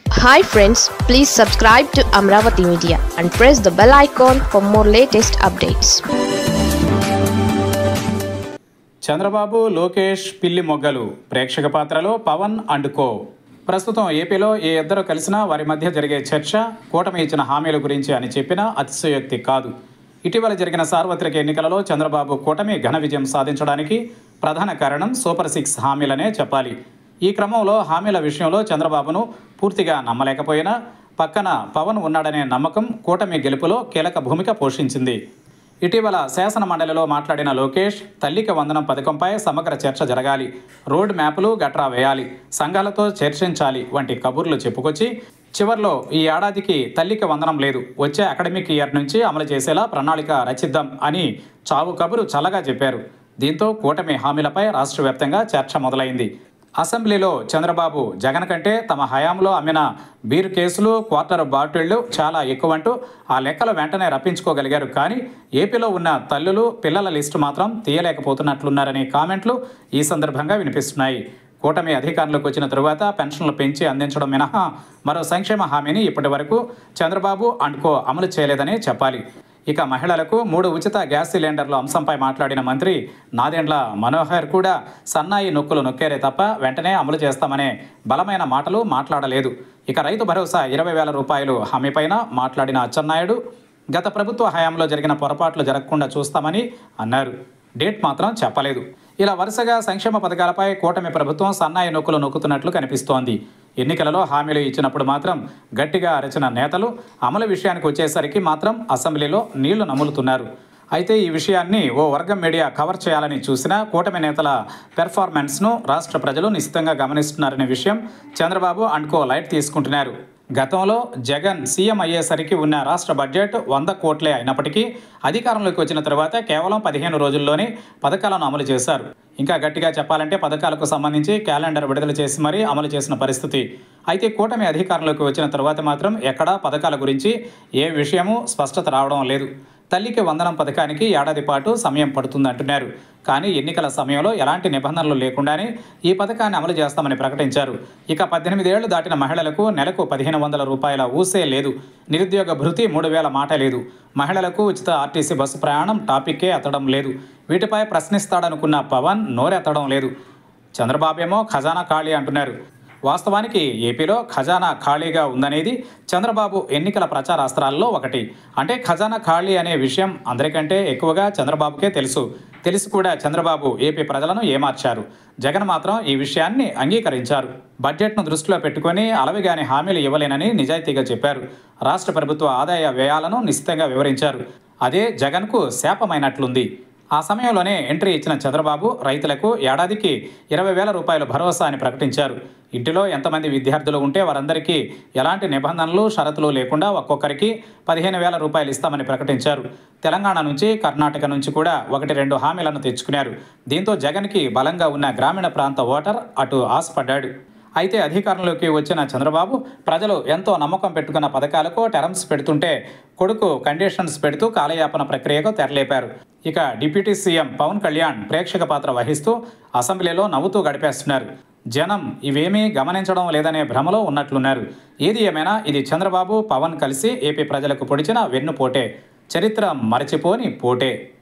Hi friends, please subscribe to Amravati Media and press the bell icon for more latest updates. Chandrababu Lokesh పిల్లి మొగ్గలు ప్రేక్షక పాత్రలో Pawan and co. ప్రస్తుతం ఏపీలో ఏ ఇద్దరు కలిసినా వారి మధ్య జరిగే చర్చ కూటమి ఇచ్చిన హామీల గురించి అని చెప్పినా అతిశయోక్తి కాదు. ఇటీవల జరిగిన సార్వత్రిక ఎన్నికలలో చంద్రబాబు కూటమి ఘన విజయం సాధించడానికి ప్రధాన కారణం సూపర్ 6 హామీలనే చెప్పాలి. ఈ క్రమంలో హామీల విషయంలో చంద్రబాబును పూర్తిగా నమ్మలేకపోయినా పక్కన పవన్ ఉన్నాడనే నమ్మకం కూటమి గెలుపులో కీలక భూమిక పోషించింది. ఇటీవల శాసన మండలిలో మాట్లాడిన లోకేష్ తల్లికి వందనం పథకంపై సమగ్ర చర్చ జరగాలి, రోడ్ మ్యాపులు గట్రా వేయాలి, సంఘాలతో చర్చించాలి వంటి కబుర్లు చెప్పుకొచ్చి చివర్లో ఈ ఏడాదికి తల్లికి వందనం లేదు, వచ్చే అకాడమిక్ ఇయర్ నుంచి అమలు చేసేలా ప్రణాళిక రచిద్దాం అని చావు కబురు చల్లగా చెప్పారు. దీంతో కూటమి హామీలపై రాష్ట్ర వ్యాప్తంగా చర్చ మొదలైంది. అసెంబ్లీలో చంద్రబాబు జగన్ కంటే తమ హయాంలో అమ్మిన బీరు కేసులు, క్వార్టర్ బాటిళ్లు చాలా ఎక్కువంటూ ఆ లెక్కలు వెంటనే రప్పించుకోగలిగారు. కానీ ఏపీలో ఉన్న తల్లులు, పిల్లల లిస్టు మాత్రం తీయలేకపోతున్నట్లున్నారనే కామెంట్లు ఈ సందర్భంగా వినిపిస్తున్నాయి. కూటమి అధికారంలోకి వచ్చిన తరువాత పెన్షన్లు పెంచి అందించడం మినహా మరో సంక్షేమ హామీని ఇప్పటి వరకు చంద్రబాబు అండ్ కో అమలు చేయలేదని చెప్పాలి. ఇక మహిళలకు 3 ఉచిత గ్యాస్ సిలిండర్ల అంశంపై మాట్లాడిన మంత్రి నాదెండ్ల మనోహర్ కూడా సన్నాయి నొక్కులు నొక్కారే తప్ప వెంటనే అమలు చేస్తామనే బలమైన మాటలు మాట్లాడలేదు. ఇక రైతు భరోసా 20,000 రూపాయలు హామీపైన మాట్లాడిన అచ్చెన్నాయుడు గత ప్రభుత్వ హయాంలో జరిగిన పొరపాట్లు జరగకుండా చూస్తామని అన్నారు. డేట్ మాత్రం చెప్పలేదు. ఇలా వరుసగా సంక్షేమ పథకాలపై కూటమి ప్రభుత్వం సన్నాయి నొక్కులు నొక్కుతున్నట్లు కనిపిస్తోంది. ఎన్నికలలో హామీలు ఇచ్చినప్పుడు మాత్రం గట్టిగా అరచిన నేతలు అమలు విషయానికి వచ్చేసరికి మాత్రం అసెంబ్లీలో నీళ్లు నములుతున్నారు. అయితే ఈ విషయాన్ని ఓ వర్గం మీడియా కవర్ చేయాలని చూసినా కూటమి నేతల పెర్ఫార్మెన్స్ను రాష్ట్ర ప్రజలు నిశ్చితంగా గమనిస్తున్నారనే విషయం చంద్రబాబు అండ్ కో లైట్ తీసుకుంటున్నారు. గతంలో జగన్ సీఎం అయ్యేసరికి ఉన్న రాష్ట్ర బడ్జెట్ 100 కోట్లే అయినప్పటికీ అధికారంలోకి వచ్చిన తర్వాత కేవలం 15 రోజుల్లోనే పథకాలను అమలు చేశారు. ఇంకా గట్టిగా చెప్పాలంటే పథకాలకు సంబంధించి క్యాలెండర్ విడుదల చేసి మరీ అమలు చేసిన పరిస్థితి. అయితే కూటమి అధికారంలోకి వచ్చిన తర్వాత మాత్రం ఎక్కడా పథకాల గురించి ఏ విషయమూ స్పష్టత రావడం లేదు. తల్లికి వందనం పథకానికి ఏడాది పాటు సమయం పడుతుందంటున్నారు. కానీ ఎన్నికల సమయంలో ఎలాంటి నిబంధనలు లేకుండానే ఈ పథకాన్ని అమలు చేస్తామని ప్రకటించారు. ఇక 18 ఏళ్లు దాటిన మహిళలకు నెలకు 1,500 రూపాయల ఊసే లేదు. నిరుద్యోగ భృతి 3,000 మాట లేదు. మహిళలకు ఉచిత ఆర్టీసీ బస్సు ప్రయాణం టాపిక్కే ఎత్తడం లేదు. వీటిపై ప్రశ్నిస్తాడనుకున్న పవన్ నోరెత్తడం లేదు. చంద్రబాబేమో ఖజానా ఖాళీ అంటున్నారు. వాస్తవానికి ఏపీలో ఖజానా ఖాళీగా ఉందనేది చంద్రబాబు ఎన్నికల ప్రచారాస్త్రాల్లో ఒకటి. అంటే ఖజానా ఖాళీ అనే విషయం అందరికంటే ఎక్కువగా చంద్రబాబుకే తెలిసి కూడా చంద్రబాబు ఏపీ ప్రజలను ఏమార్చారు. జగన్ మాత్రం ఈ విషయాన్ని అంగీకరించారు. బడ్జెట్ను దృష్టిలో పెట్టుకుని అలవిగాని హామీలు ఇవ్వలేనని నిజాయితీగా చెప్పారు. రాష్ట్ర ప్రభుత్వ ఆదాయ వ్యయాలను నిశ్చితంగా వివరించారు. అదే జగన్కు శాపమైనట్లుంది. ఆ సమయంలోనే ఎంట్రీ ఇచ్చిన చంద్రబాబు రైతులకు ఏడాదికి 20,000 రూపాయల భరోసా అని ప్రకటించారు. ఇంటిలో ఎంతమంది విద్యార్థులు ఉంటే వారందరికీ ఎలాంటి నిబంధనలు, షరతులు లేకుండా ఒక్కొక్కరికి 15,000 రూపాయలు ఇస్తామని ప్రకటించారు. తెలంగాణ నుంచి, కర్ణాటక నుంచి కూడా 1-2 హామీలను తెచ్చుకున్నారు. దీంతో జగన్కి బలంగా ఉన్న గ్రామీణ ప్రాంత ఓటర్ అటు ఆశపడ్డాడు. అయితే అధికారంలోకి వచ్చిన చంద్రబాబు ప్రజలు ఎంతో నమ్మకం పెట్టుకున్న పథకాలకు టర్మ్స్ పెడుతుంటే కొడుకు కండిషన్స్ పెడుతూ కాలయాపన ప్రక్రియకు తెరలేపారు. ఇక డిప్యూటీ సీఎం పవన్ కళ్యాణ్ ప్రేక్షక పాత్ర వహిస్తూ అసెంబ్లీలో నవ్వుతూ గడిపేస్తున్నారు. జనం ఇవేమీ గమనించడం లేదనే భ్రమలో ఉన్నట్లున్నారు. ఏది ఏమైనా ఇది చంద్రబాబు, పవన్ కలిసి ఏపీ ప్రజలకు పొడిచిన వెన్నుపోటే, చరిత్ర మరచిపోని పోటే.